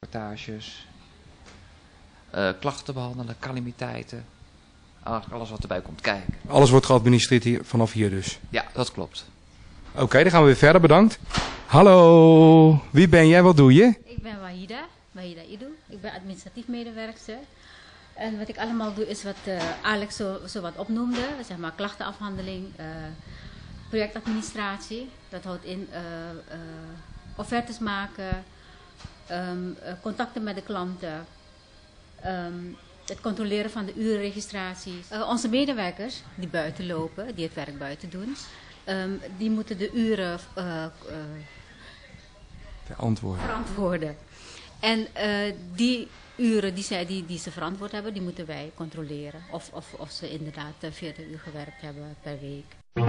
rapportages, klachten behandelen, calamiteiten. Alles wat erbij komt kijken. Alles wordt geadministreerd hier, vanaf hier dus? Ja, dat klopt. Oké, dan gaan we weer verder. Bedankt. Hallo, wie ben jij? Wat doe je? Ik ben Wahida Idu. Ik ben administratief medewerkster. En wat ik allemaal doe is wat Alex zo wat opnoemde. Zeg maar klachtenafhandeling, projectadministratie. Dat houdt in offertes maken, contacten met de klanten, het controleren van de urenregistraties. Onze medewerkers die buiten lopen, die het werk buiten doen, die moeten de uren verantwoorden. En die uren die ze verantwoord hebben, die moeten wij controleren. Of ze inderdaad 40 uur gewerkt hebben per week.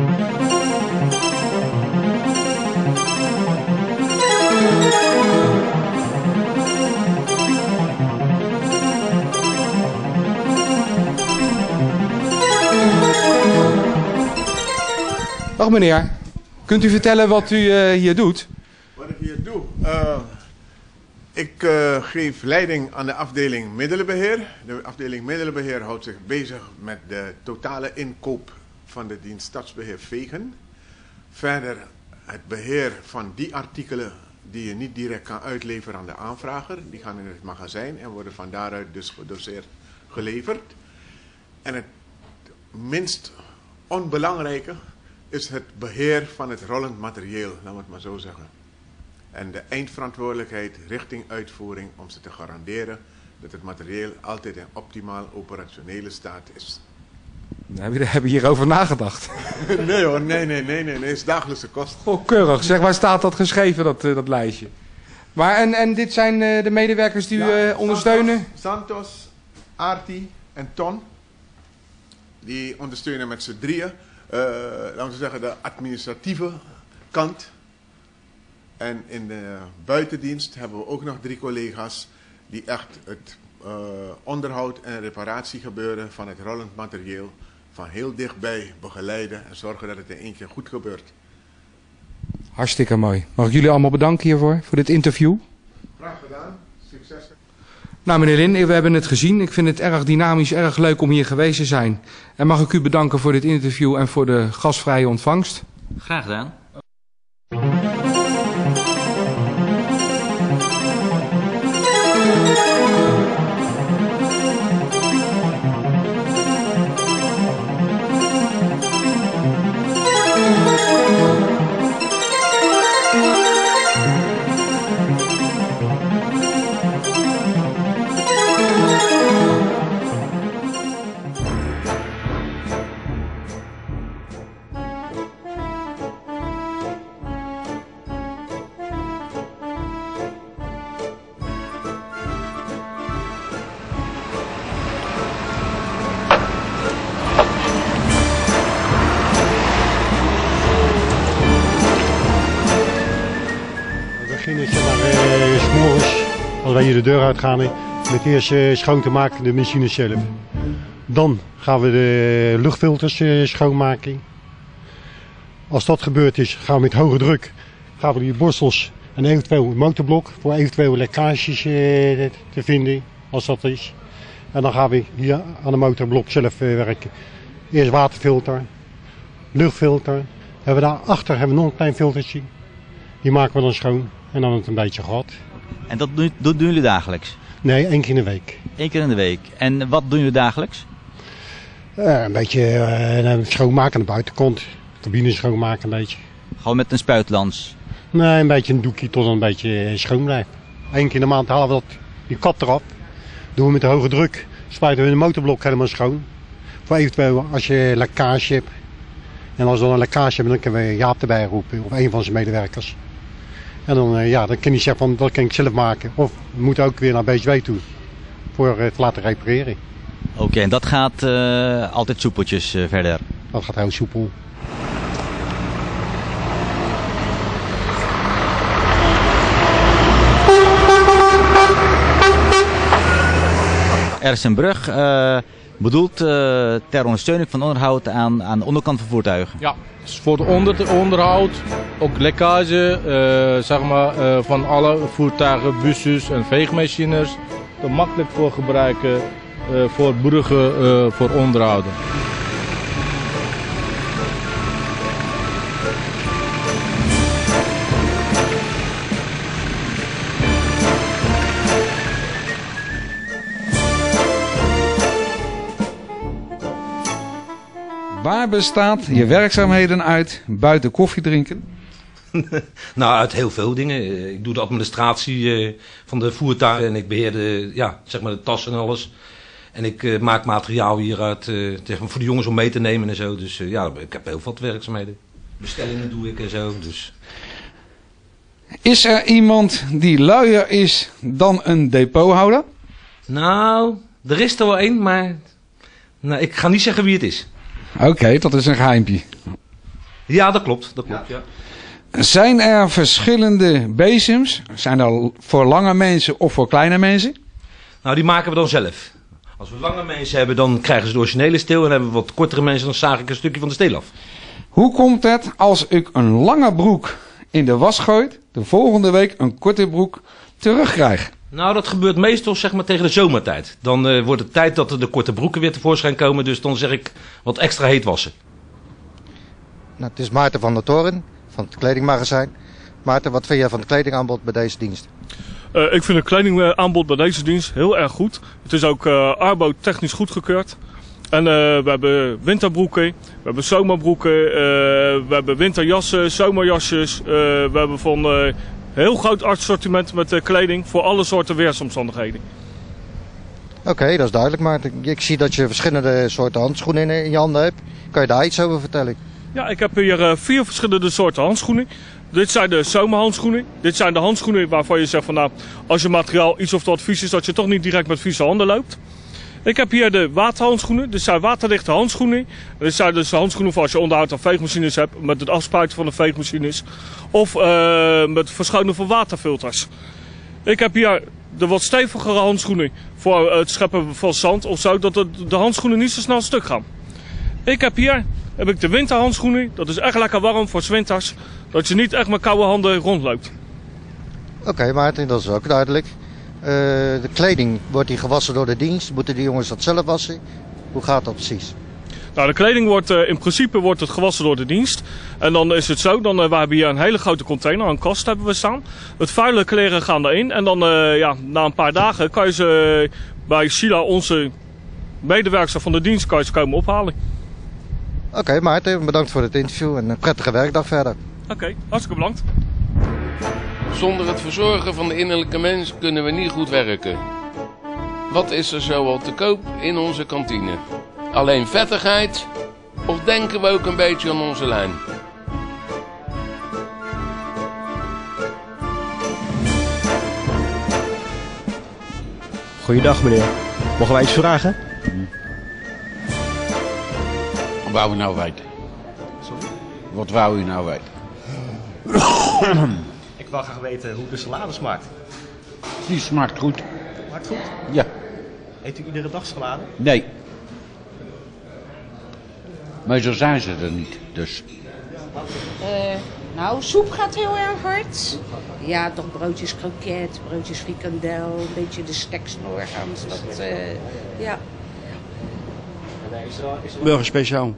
Dag meneer, kunt u vertellen wat u hier doet? Wat ik hier doe? Ik geef leiding aan de afdeling middelenbeheer. De afdeling middelenbeheer houdt zich bezig met de totale inkoop van de dienst Stadsbeheer Vegen. Verder het beheer van die artikelen die je niet direct kan uitleveren aan de aanvrager. Die gaan in het magazijn en worden van daaruit dus gedoseerd geleverd. En het minst onbelangrijke is het beheer van het rollend materieel, laten we het maar zo zeggen. En de eindverantwoordelijkheid richting uitvoering om ze te garanderen dat het materieel altijd in optimaal operationele staat is. We hebben hierover nagedacht. Nee hoor, nee, het is dagelijkse kost. Oh, keurig. Zeg, waar staat dat geschreven, dat lijstje? Maar en dit zijn de medewerkers die u ondersteunen? Santos, Arti en Ton, die ondersteunen met z'n drieën. Laten we zeggen de administratieve kant. En in de buitendienst hebben we ook nog 3 collega's die echt het onderhoud en reparatie gebeuren van het rollend materieel van heel dichtbij begeleiden en zorgen dat het in één keer goed gebeurt. Hartstikke mooi. Mag ik jullie allemaal bedanken hiervoor, voor dit interview? Graag gedaan. Succes. Nou meneer Lin, we hebben het gezien. Ik vind het erg dynamisch, erg leuk om hier geweest te zijn. En mag ik u bedanken voor dit interview en voor de gastvrije ontvangst? Graag gedaan. Als wij hier de deur uitgaan, met eerst schoon te maken de machine zelf. Dan gaan we de luchtfilters schoonmaken. Als dat gebeurd is, gaan we met hoge druk gaan we die borstels en eventueel het motorblok voor eventuele lekkages te vinden, als dat is. En dan gaan we hier aan de motorblok zelf werken. Eerst waterfilter, luchtfilter. Daarachter hebben we nog een klein filtertje. Die maken we dan schoon en dan het een beetje gehad. En dat doen jullie dagelijks? Nee, 1 keer in de week. 1 keer in de week. En wat doen jullie dagelijks? Een beetje schoonmaken aan de buitenkant. Cabine schoonmaken een beetje. Gewoon met een spuitlans? Nee, een beetje een doekje tot een beetje schoon blijft. 1 keer in de maand halen we die kap eraf. Doen we met de hoge druk. Spuiten we de motorblok helemaal schoon. Voor eventueel als je lekkage hebt. En als we dan een lekkage hebben, dan kunnen we Jaap erbij roepen. Of een van zijn medewerkers. En dan, dan kan hij zeggen van dat kan ik zelf maken. Of we moeten ook weer naar BSW toe. Voor het laten repareren. Oké, en dat gaat altijd soepeltjes verder? Dat gaat heel soepel. Er is een brug. Bedoeld ter ondersteuning van onderhoud aan de onderkant van voertuigen? Ja, dus voor het onderhoud, ook lekkage van alle voertuigen, busjes en veegmachines. Er makkelijk voor gebruiken voor bruggen voor onderhouden. Waar bestaat je werkzaamheden uit buiten koffie drinken? Nou, uit heel veel dingen. Ik doe de administratie van de voertuigen en ik beheer de tas en alles. En ik maak materiaal hieruit voor de jongens om mee te nemen en zo. Dus ik heb heel veel werkzaamheden. Bestellingen doe ik en zo. Dus. Is er iemand die luier is dan een depothouder? Nou, er is er wel één, maar ik ga niet zeggen wie het is. Oké, dat is een geheimpje. Ja, dat klopt. Ja. Zijn er verschillende bezems? Zijn er voor lange mensen of voor kleine mensen? Nou, die maken we dan zelf. Als we lange mensen hebben, dan krijgen ze de originele steel. En hebben we wat kortere mensen, dan zaag ik een stukje van de steel af. Hoe komt het als ik een lange broek in de was gooi, de volgende week een korte broek terugkrijg? Nou, dat gebeurt meestal tegen de zomertijd. Dan wordt het tijd dat de korte broeken weer tevoorschijn komen. Dus dan zeg ik wat extra heet wassen. Nou, het is Maarten van der Toren van het kledingmagazijn. Maarten, wat vind jij van het kledingaanbod bij deze dienst? Ik vind het kledingaanbod bij deze dienst heel erg goed. Het is ook arbotechnisch goedgekeurd. En we hebben winterbroeken, we hebben zomerbroeken, we hebben winterjassen, zomerjasjes. We hebben van heel groot assortiment met kleding voor alle soorten weersomstandigheden. Oké, dat is duidelijk, Maarten. Ik zie dat je verschillende soorten handschoenen in je handen hebt. Kan je daar iets over vertellen? Ja, ik heb hier 4 verschillende soorten handschoenen. Dit zijn de zomerhandschoenen. Dit zijn de handschoenen waarvan je zegt van nou, als je materiaal iets of wat vies is, dat je toch niet direct met vieze handen loopt. Ik heb hier de waterhandschoenen. Dit zijn waterdichte handschoenen. Dit zijn dus handschoenen voor als je onderhoud aan veegmachines hebt, met het afspuiten van de veegmachines. Of met het verschonen van waterfilters. Ik heb hier de wat stevigere handschoenen voor het scheppen van zand of zo, dat de handschoenen niet zo snel stuk gaan. Ik heb hier de winterhandschoenen. Dat is echt lekker warm voor 's winters. Dat je niet echt met koude handen rondloopt. Oké, Maarten, dat is ook duidelijk. De kleding, wordt die gewassen door de dienst? Moeten die jongens dat zelf wassen? Hoe gaat dat precies? Nou, de kleding wordt in principe het gewassen door de dienst. En dan is het zo, we hebben hier een hele grote container, een kast hebben we staan. Het vuile kleren gaan daarin. En dan na een paar dagen kan je ze bij Sheila, onze medewerkster van de dienst, kan je ze komen ophalen. Oké, Maarten, bedankt voor het interview en een prettige werkdag verder. Oké, hartstikke bedankt. Zonder het verzorgen van de innerlijke mens kunnen we niet goed werken. Wat is er zoal te koop in onze kantine? Alleen vettigheid? Of denken we ook een beetje aan onze lijn? Goeiedag meneer. Mogen wij iets vragen? Wat wou u nou weten? Sorry? Wat wou u nou weten? Ik wil graag weten hoe de salade smaakt. Die smaakt goed. Smaakt goed? Ja. Eet u iedere dag salade? Nee. Maar zo zijn ze er niet, dus. Nou, soep gaat heel erg hard. Ja, toch broodjes kroket, broodjes frikandel, een beetje de steksnorgans. Ja. Burger speciaal.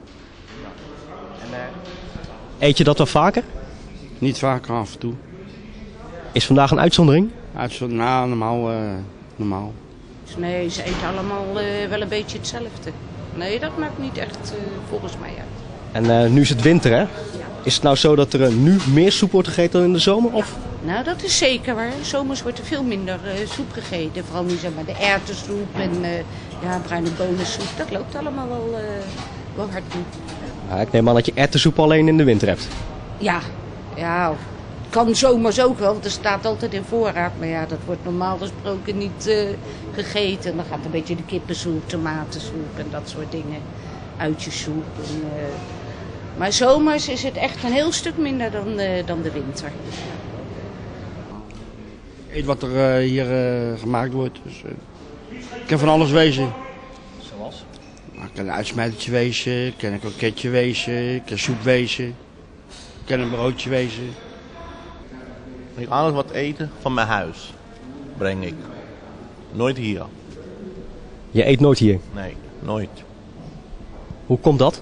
Eet je dat wel vaker? Niet vaker, af en toe. Is vandaag een uitzondering? Nou, normaal. Nee, ze eten allemaal wel een beetje hetzelfde. Nee, dat maakt niet echt volgens mij uit. En nu is het winter, hè? Ja. Is het nou zo dat er nu meer soep wordt gegeten dan in de zomer? Of? Nou, dat is zeker waar. Zomers wordt er veel minder soep gegeten. Vooral nu zeg maar de erwtensoep en bruine bonensoep. Dat loopt allemaal wel hard nu. Ja, ik neem aan dat je erwtensoep alleen in de winter hebt. Ja, kan zomers ook wel, want er staat altijd in voorraad. Maar ja, dat wordt normaal gesproken niet gegeten. Dan gaat een beetje de kippensoep, tomatensoep en dat soort dingen. Uitjessoep. Maar zomers is het echt een heel stuk minder dan de winter. Eet wat er hier gemaakt wordt. Dus, ik kan van alles wezen. Zoals? kan een uitsmijtertje wezen, kan een kroketje wezen, kan soep wezen, kan een broodje wezen. Ik alles wat eten van mijn huis breng ik. Nooit hier. Je eet nooit hier? Nee, nooit. Hoe komt dat?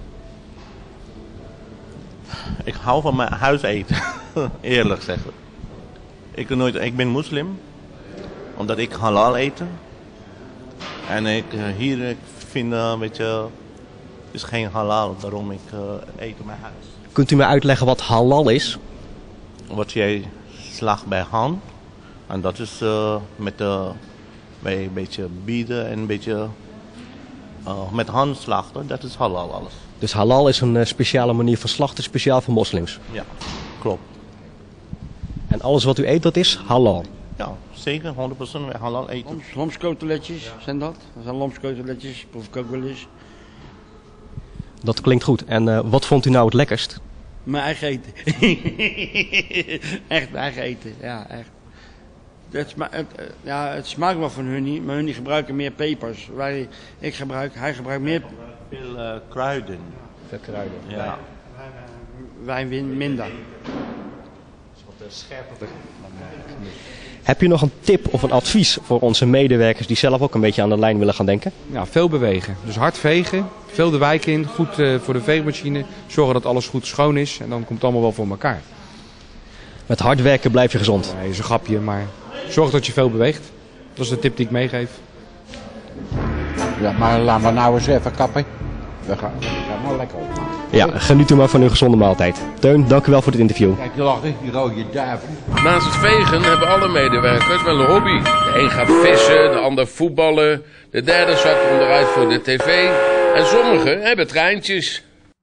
Ik hou van mijn huis eten. Eerlijk zeggen. Ik ben moslim. Omdat ik halal eten. En ik vind een beetje... Het is geen halal, daarom ik eet in mijn huis. Kunt u mij uitleggen wat halal is? Wat jij slaagt bij hand. En dat is bij een beetje bieden en een beetje met hand slachten. Dat is halal alles. Dus halal is een speciale manier van slachten, speciaal voor moslims? Ja, klopt. En alles wat u eet, dat is halal? Ja, zeker. 100% halal eten. Lamskoteletjes zijn dat. Dat zijn lamskoteletjes, proef ik ook wel eens. Dat klinkt goed. En wat vond u nou het lekkerst? Mijn eigen eten. Echt mijn eigen eten, ja, echt. Het smaakt wel van hunnie, maar hunnie gebruiken meer pepers. Hij gebruikt meer... Veel kruiden. Veel kruiden. Ja. Wij minder. Wat scherper. Heb je nog een tip of een advies voor onze medewerkers die zelf ook een beetje aan de lijn willen gaan denken? Ja, veel bewegen. Dus hard vegen, veel de wijk in, goed voor de veegmachine. Zorgen dat alles goed schoon is en dan komt het allemaal wel voor elkaar. Met hard werken blijf je gezond. Nee, is een grapje, maar zorg dat je veel beweegt. Dat is de tip die ik meegeef. Ja, maar laten we nou eens even kappen. We gaan nou lekker op. Ja, geniet u maar van uw gezonde maaltijd. Teun, dank u wel voor dit interview. Kijk, je lachen, je rode duivel. Naast het vegen hebben alle medewerkers wel een hobby. De een gaat vissen, de ander voetballen, de derde zakt onderuit voor de tv. En sommigen hebben treintjes.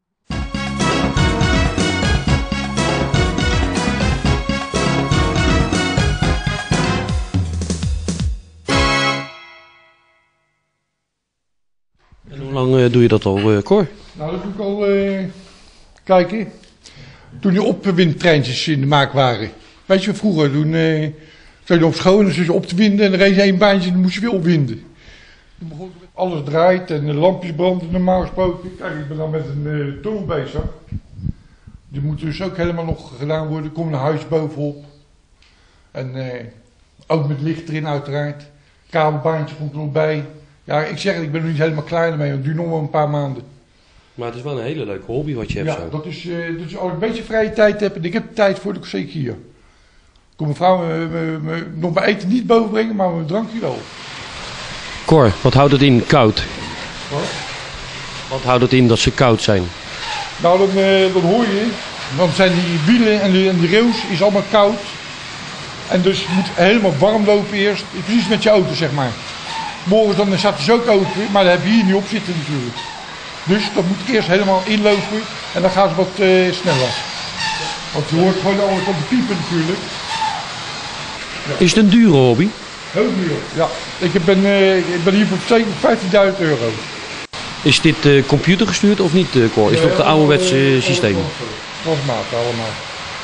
En hoe lang doe je dat al, Cor? Nou, dat doe ik al, kijken. Toen die opwindtreintjes in de maak waren. Weet je, vroeger, toen zat je op school en dan zat je op te winden en dan reed je één baantje en dan moest je weer opwinden. Toen begon het, alles draait en de lampjes branden normaal gesproken. Kijk, ik ben dan met een tunnel bezig. Die moet dus ook helemaal nog gedaan worden. Er komt een huis bovenop. En ook met licht erin uiteraard. Kabelbaantje komt er nog bij. Ja, ik zeg het, ik ben er niet helemaal klaar mee, want het duurt nog wel een paar maanden. Maar het is wel een hele leuke hobby wat je hebt. Ja, zo. dat is als ik een beetje vrije tijd heb, en ik heb tijd voor, dan zeker hier. Kom mijn vrouw me nog mijn eten niet bovenbrengen, maar mijn drankje wel. Cor, wat houdt het in koud? Wat? Wat houdt het in dat ze koud zijn? Nou, dan hoor je, dan zijn die wielen en die rails is allemaal koud. En dus je moet helemaal warm lopen eerst, precies met je auto zeg maar. Morgen dan staat hij zo open, maar daar heb je hier niet op zitten natuurlijk. Dus dat moet eerst helemaal inlopen en dan gaan ze wat sneller. Want je hoort gewoon alles van de piepen natuurlijk. Ja. Is het een dure hobby? Heel duur, ja. Ik ben hier voor 15.000 euro. Is dit computergestuurd of niet, Cor? Is het op de ouderwetse systeem? Transmaat allemaal.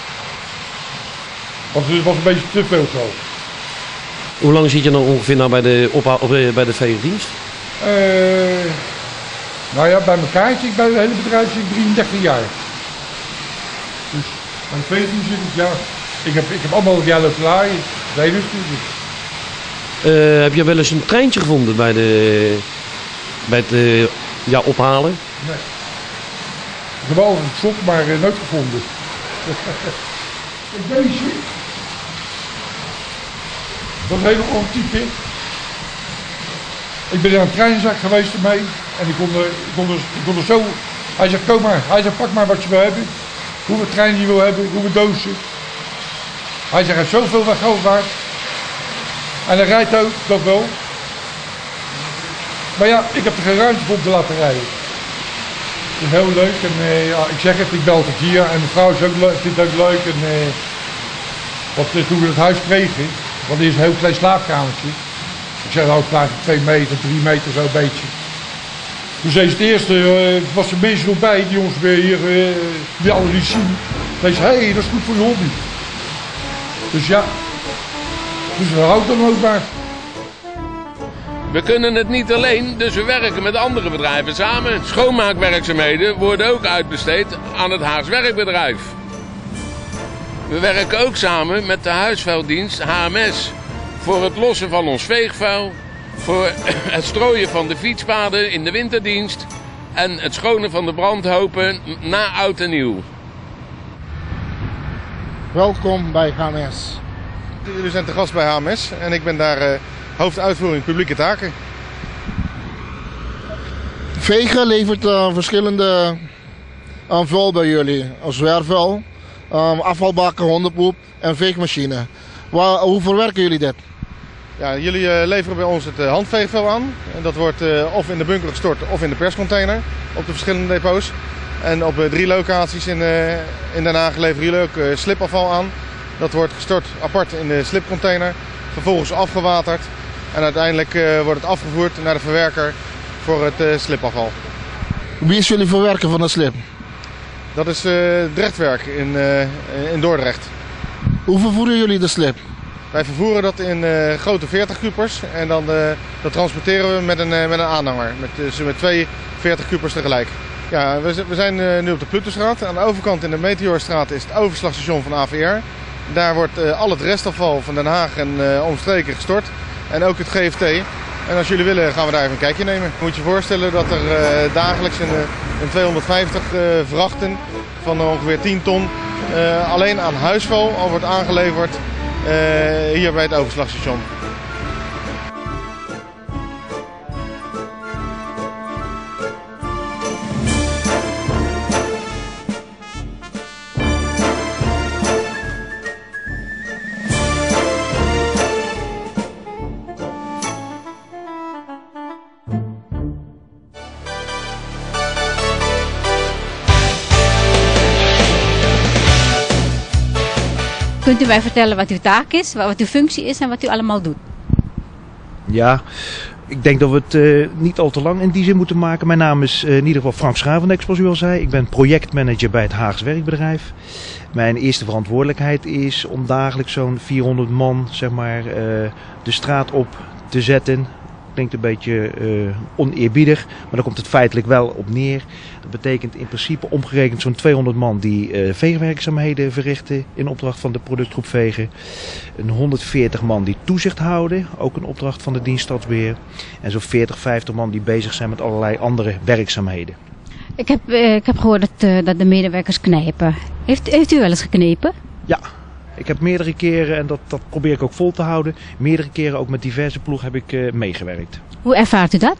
Want het was een beetje te veel geld. Hoe lang zit je dan ongeveer nou bij de veegdienst? Nou ja, bij elkaar zit ik bij het hele bedrijf zit ik 33 jaar. Dus bij de veegdienst zit ik, ja, ik heb allemaal jaar lopen laaien. Dat is natuurlijk. Heb je wel eens een treintje gevonden bij het ophalen? Nee. Ik heb wel een sok, maar nooit gevonden. Deze. Dat is helemaal antiek, hè? Ik ben in een treinzak geweest ermee en ik kon er zo... Hij zegt, kom maar. Hij zegt, pak maar wat je wil hebben. Hoeveel treinen je wil hebben, hoeveel dozen. Hij zegt, hij heeft zoveel geld waard. En hij rijdt ook, dat wel. Maar ja, ik heb er geen ruimte voor om te laten rijden. Het is heel leuk en ja, ik zeg het, ik ben altijd hier en mijn vrouw vindt het ook leuk. En, toen we het huis kregen, want er is een heel klein slaapkamertje. Ik zeg nou, klaar 2 meter, 3 meter zo'n beetje. Toen zei ze het eerste, was er mensen nog bij, die ons weer hier, die alle niet zien. Zei ze, hé, dat is goed voor je hobby. Dus ja, dus we houden dan ook maar. We kunnen het niet alleen, dus we werken met andere bedrijven samen. Schoonmaakwerkzaamheden worden ook uitbesteed aan het Haags Werkbedrijf. We werken ook samen met de huisvuildienst HMS voor het lossen van ons veegvuil, voor het strooien van de fietspaden in de winterdienst en het schonen van de brandhopen na oud en nieuw. Welkom bij HMS. Jullie zijn te gast bij HMS en ik ben daar hoofduitvoering publieke taken. Vegen levert verschillende vuil bij jullie. Zwerfvuil, afvalbakken, hondenpoep en veegmachine. Hoe verwerken jullie dit? Ja, jullie leveren bij ons het handveegvuil aan. En dat wordt of in de bunker gestort of in de perscontainer op de verschillende depots. En op 3 locaties in Den Haag leveren jullie ook slipafval aan. Dat wordt gestort apart in de slipcontainer, vervolgens afgewaterd. En uiteindelijk wordt het afgevoerd naar de verwerker voor het slipafval. Wie is jullie verwerker van de slip? Dat is Drechtwerk in Dordrecht. Hoe vervoeren jullie de slip? Wij vervoeren dat in grote 40-kupers en dan dat transporteren we met een aanhanger. Met 2 40-kupers tegelijk. Ja, we zijn nu op de Plutusstraat. Aan de overkant in de Meteorstraat is het overslagstation van AVR. Daar wordt al het restafval van Den Haag en omstreken gestort. En ook het GFT. En als jullie willen gaan we daar even een kijkje nemen. Je moet je voorstellen dat er dagelijks in 250 vrachten van ongeveer 10 ton alleen aan huisvuil al wordt aangeleverd hier bij het overslagstation. Kunt u mij vertellen wat uw taak is, wat uw functie is en wat u allemaal doet? Ja, ik denk dat we het niet al te lang in die zin moeten maken. Mijn naam is in ieder geval Frank Schavenbeek, zoals u al zei. Ik ben projectmanager bij het Haags Werkbedrijf. Mijn eerste verantwoordelijkheid is om dagelijks zo'n 400 man zeg maar, de straat op te zetten. Klinkt een beetje oneerbiedig, maar daar komt het feitelijk wel op neer. Dat betekent in principe omgerekend zo'n 200 man die veegwerkzaamheden verrichten in opdracht van de productgroep Vegen. Een 140 man die toezicht houden, ook een opdracht van de dienst Stadsbeheer. En zo'n 40-50 man die bezig zijn met allerlei andere werkzaamheden. Ik heb gehoord dat de medewerkers knijpen. Heeft u wel eens geknepen? Ja. Ik heb meerdere keren, en dat probeer ik ook vol te houden, meerdere keren ook met diverse ploegen heb ik meegewerkt. Hoe ervaart u dat?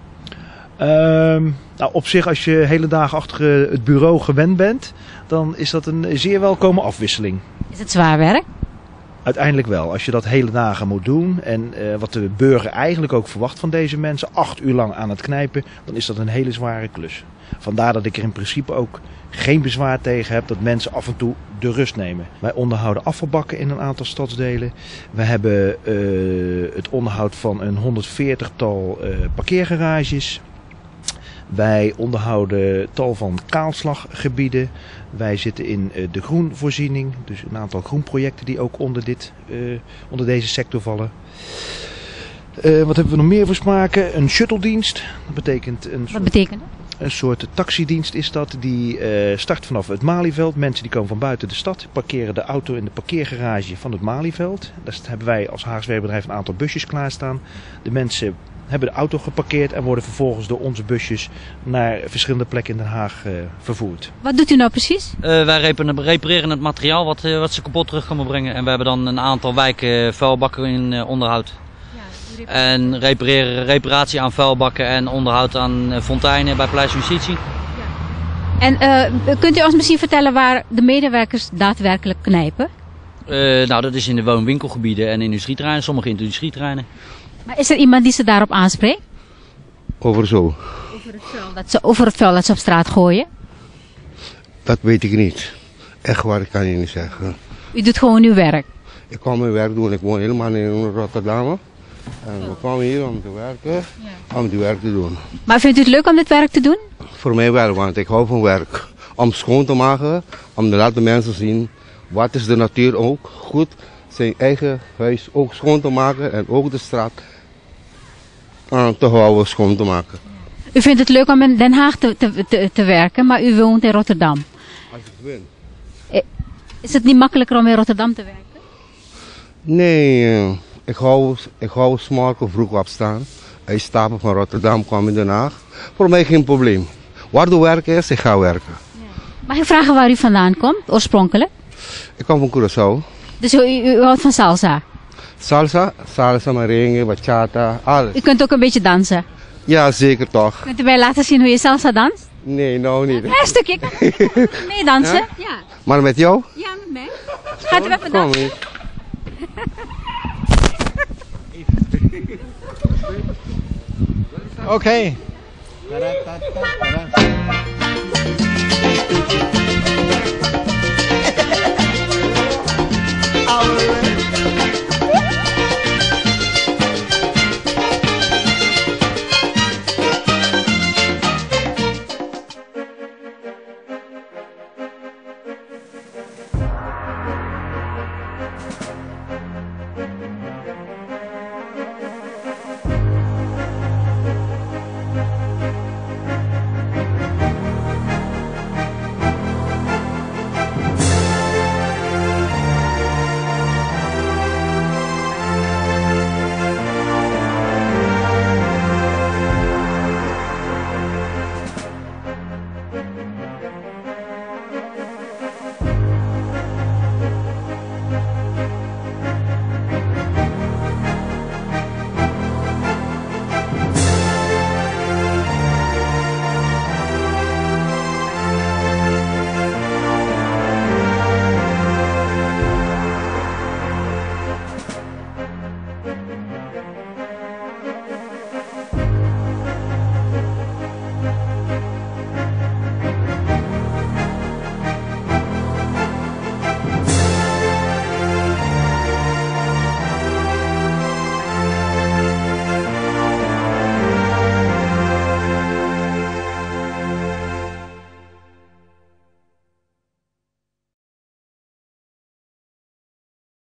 Nou, op zich, als je hele dagen achter het bureau gewend bent, dan is dat een zeer welkome afwisseling. Is het zwaar werk? Uiteindelijk wel. Als je dat hele dagen moet doen en wat de burger eigenlijk ook verwacht van deze mensen, 8 uur lang aan het knijpen, dan is dat een hele zware klus. Vandaar dat ik er in principe ook geen bezwaar tegen heb dat mensen af en toe de rust nemen. Wij onderhouden afvalbakken in een aantal stadsdelen. We hebben het onderhoud van een 140-tal parkeergarages. Wij onderhouden tal van kaalslaggebieden. Wij zitten in de groenvoorziening. Dus een aantal groenprojecten die ook onder deze sector vallen. Wat hebben we nog meer voor smaken? Een shuttledienst. Dat betekent Wat betekent dat? Een soort taxidienst is dat. Die start vanaf het Malieveld. Mensen die komen van buiten de stad. Parkeren de auto in de parkeergarage van het Malieveld. Daar hebben wij als Haags Werkbedrijf een aantal busjes klaarstaan. De mensen hebben de auto geparkeerd en worden vervolgens door onze busjes naar verschillende plekken in Den Haag vervoerd. Wat doet u nou precies? Wij repareren het materiaal wat ze kapot terug komen brengen. En we hebben dan een aantal wijken vuilbakken in onderhoud. En reparatie aan vuilbakken en onderhoud aan fonteinen bij Paleis van Justitie. En kunt u ons misschien vertellen waar de medewerkers daadwerkelijk knijpen? Nou, dat is in de woon-winkelgebieden en industrieterreinen, sommige industrieterreinen. Maar is er iemand die ze daarop aanspreekt? Over zo? Over het vuil dat ze op straat gooien? Dat weet ik niet. Echt waar, ik kan je niet zeggen. U doet gewoon uw werk? Ik kwam mijn werk doen. Ik woon helemaal in Rotterdam. En we kwamen hier om te werken, om die werk te doen. Maar vindt u het leuk om dit werk te doen? Voor mij wel, want ik hou van werk. Om schoon te maken, om te laten mensen zien wat is de natuur ook goed. Zijn eigen huis ook schoon te maken en ook de straat. te houden, schoon te maken. U vindt het leuk om in Den Haag te werken, maar u woont in Rotterdam. Als ik win. Is het niet makkelijker om in Rotterdam te werken? Nee, ik hou 's morgens vroeg opstaan. Ik stap van Rotterdam, kwam in Den Haag. Voor mij geen probleem. Waar de werk is, ik ga werken. Mag ik vragen waar u vandaan komt, oorspronkelijk? Ik kom van Curaçao. Dus u houdt van salsa? Salsa, merengue, bachata, alles. U kunt ook een beetje dansen? Ja, zeker toch. Kunt u mij laten zien hoe je salsa danst? Nee, nou niet. Een stukje, kan meedansen? Ja? Maar met jou? Ja, met mij. Gaat u even dansen? Oké.